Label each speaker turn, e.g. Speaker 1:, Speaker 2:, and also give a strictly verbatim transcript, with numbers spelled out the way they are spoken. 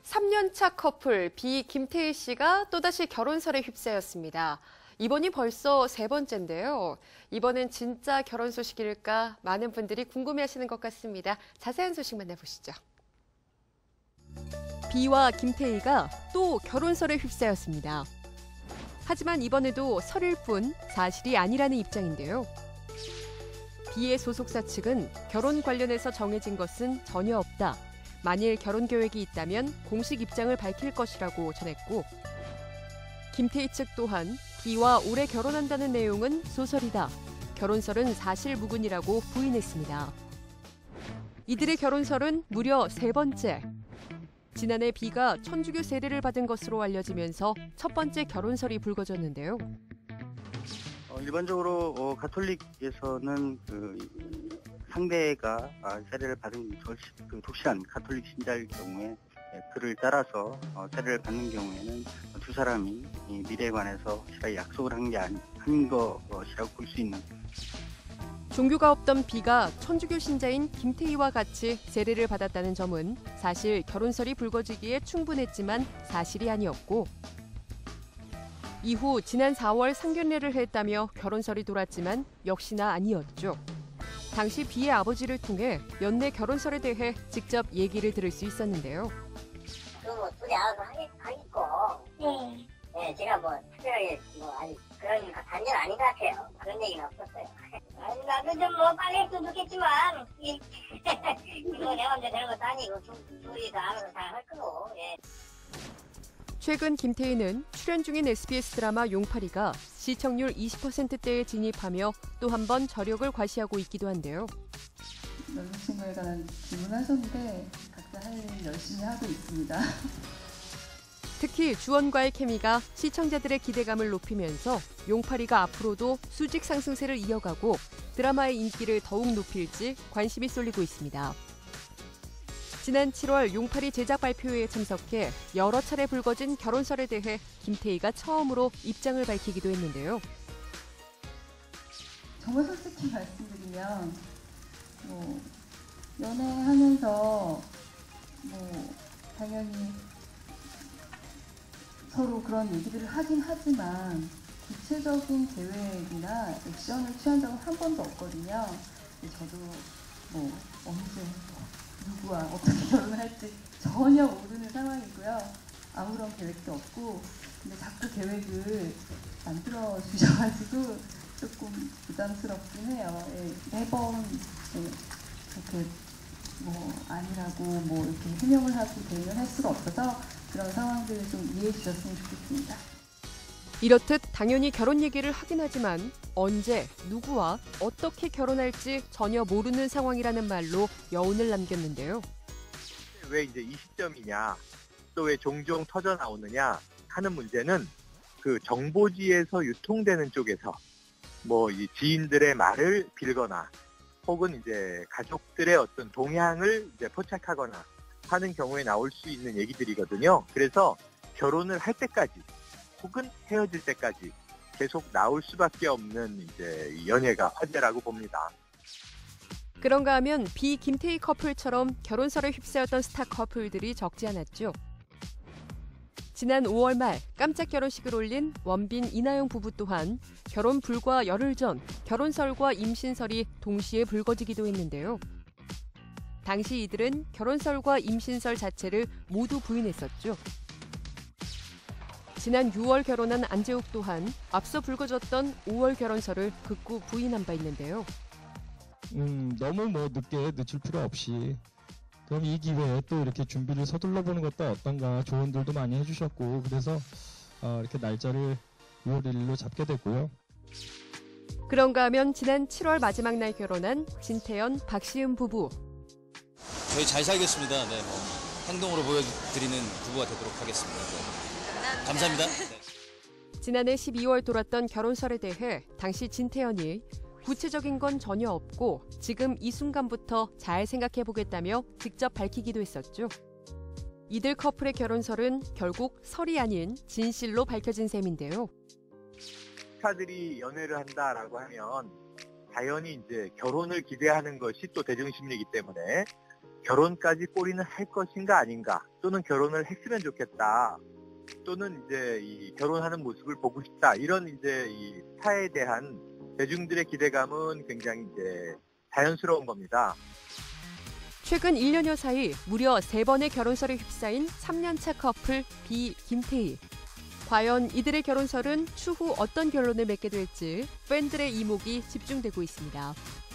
Speaker 1: 삼 년 차 커플 비 김태희 씨가 또다시 결혼설에 휩싸였습니다. 이번이 벌써 세 번째인데요. 이번엔 진짜 결혼 소식일까 많은 분들이 궁금해하시는 것 같습니다. 자세한 소식 만나보시죠. 비와 김태희가 또 결혼설에 휩싸였습니다. 하지만 이번에도 설일 뿐 사실이 아니라는 입장인데요. 비의 소속사 측은 결혼 관련해서 정해진 것은 전혀 없다. 만일 결혼 계획이 있다면 공식 입장을 밝힐 것이라고 전했고, 김태희 측 또한 비와 올해 결혼한다는 내용은 소설이다. 결혼설은 사실 무근이라고 부인했습니다. 이들의 결혼설은 무려 세 번째. 지난해 비가 천주교 세례를 받은 것으로 알려지면서 첫 번째 결혼설이 불거졌는데요.
Speaker 2: 어, 일반적으로 어, 가톨릭에서는 그 상대가 아, 세례를 받은 그 독실한 가톨릭 신자일 경우에 그를 따라서 어, 세례를 받는 경우에는 두 사람이 이 미래에 관해서 실제 약속을 한 게 아니 한 것이라고 볼 수 있는.
Speaker 1: 종교가 없던 비가 천주교 신자인 김태희와 같이 세례를 받았다는 점은 사실 결혼설이 불거지기에 충분했지만 사실이 아니었고, 이후 지난 사월 상견례를 했다며 결혼설이 돌았지만 역시나 아니었죠. 당시 비의 아버지를 통해 연내 결혼설에 대해 직접 얘기를 들을 수 있었는데요.
Speaker 3: 그 둘이 알아서 하겠고, 네. 네, 제가 뭐 특별하게 뭐 아니 그런 단절 아닌 것 같아요. 그런 얘기는 없었어요. 아니, 나도 좀 뭐 빨리 했으면 좋겠지만 이 이거 내 맘대로 되는 것도 아니고 두, 둘이 다 알아서 잘 할 거고. 예.
Speaker 1: 최근 김태희는 출연 중인 에스비에스 드라마 용팔이가 시청률 이십 퍼센트대에 진입하며 또 한 번 저력을 과시하고 있기도 한데요.
Speaker 4: 여자친구에 관한 질문하셨는데 각자 할 일 열심히 하고 있습니다.
Speaker 1: 특히 주원과의 케미가 시청자들의 기대감을 높이면서 용팔이가 앞으로도 수직 상승세를 이어가고 드라마의 인기를 더욱 높일지 관심이 쏠리고 있습니다. 지난 칠월 용팔이 제작 발표회에 참석해 여러 차례 불거진 결혼설에 대해 김태희가 처음으로 입장을 밝히기도 했는데요.
Speaker 4: 정말 솔직히 말씀드리면 뭐 연애하면서 뭐 당연히 서로 그런 얘기들을 하긴 하지만 구체적인 계획이나 액션을 취한 적은 한 번도 없거든요. 저도 뭐 언제 누구와 어떻게 결혼을 할지 전혀 모르는 상황이고요. 아무런 계획도 없고, 근데 자꾸 계획을 만들어 주셔가지고 조금 부담스럽긴 해요. 예, 매번 예, 그렇게 뭐 아니라고 뭐 이렇게 해명을 하고 대응을 할 수가 없어서 그런 상황들을 좀 이해해 주셨으면 좋겠습니다.
Speaker 1: 이렇듯 당연히 결혼 얘기를 하긴 하지만 언제, 누구와 어떻게 결혼할지 전혀 모르는 상황이라는 말로 여운을 남겼는데요.
Speaker 5: 왜 이제 이 시점이냐, 또 왜 종종 터져 나오느냐 하는 문제는 그 정보지에서 유통되는 쪽에서 뭐 이 지인들의 말을 빌거나 혹은 이제 가족들의 어떤 동향을 이제 포착하거나 하는 경우에 나올 수 있는 얘기들이거든요. 그래서 결혼을 할 때까지 혹은 헤어질 때까지 계속 나올 수밖에 없는 이제 연애가 화제라고 봅니다.
Speaker 1: 그런가 하면 비 김태희 커플처럼 결혼설에 휩싸였던 스타 커플들이 적지 않았죠. 지난 오월 말 깜짝 결혼식을 올린 원빈 이나영 부부 또한 결혼 불과 열흘 전 결혼설과 임신설이 동시에 불거지기도 했는데요. 당시 이들은 결혼설과 임신설 자체를 모두 부인했었죠. 지난 유월 결혼한 안재욱 또한 앞서 불거졌던 오월 결혼설을 극구 부인한 바 있는데요.
Speaker 6: 음, 너무 뭐 늦게 늦출 필요 없이 그럼 이 기회에 또 이렇게 준비를 서둘러 보는 것도 어떤가 조언들도 많이 해주셨고, 그래서 어, 이렇게 날짜를 유월 일일로 잡게 됐고요.
Speaker 1: 그런가 하면 지난 칠월 마지막 날 결혼한 진태현, 박시은 부부.
Speaker 7: 저희 잘 살겠습니다. 네, 뭐 행동으로 보여드리는 부부가 되도록 하겠습니다. 네. 감사합니다. 네.
Speaker 1: 지난해 십이월 돌았던 결혼설에 대해 당시 진태현이 구체적인 건 전혀 없고 지금 이 순간부터 잘 생각해보겠다며 직접 밝히기도 했었죠. 이들 커플의 결혼설은 결국 설이 아닌 진실로 밝혀진 셈인데요.
Speaker 5: 스타들이 연애를 한다라고 하면 당연히 이제 결혼을 기대하는 것이 또 대중심리이기 때문에 결혼까지 꼬리는 할 것인가 아닌가, 또는 결혼을 했으면 좋겠다, 또는 이제 이 결혼하는 모습을 보고 싶다, 이런 이제 이 스타에 대한 대중들의 기대감은 굉장히 이제 자연스러운 겁니다.
Speaker 1: 최근 일 년여 사이 무려 세 번의 결혼설에 휩싸인 삼 년차 커플 비, 김태희. 과연 이들의 결혼설은 추후 어떤 결론을 맺게 될지 팬들의 이목이 집중되고 있습니다.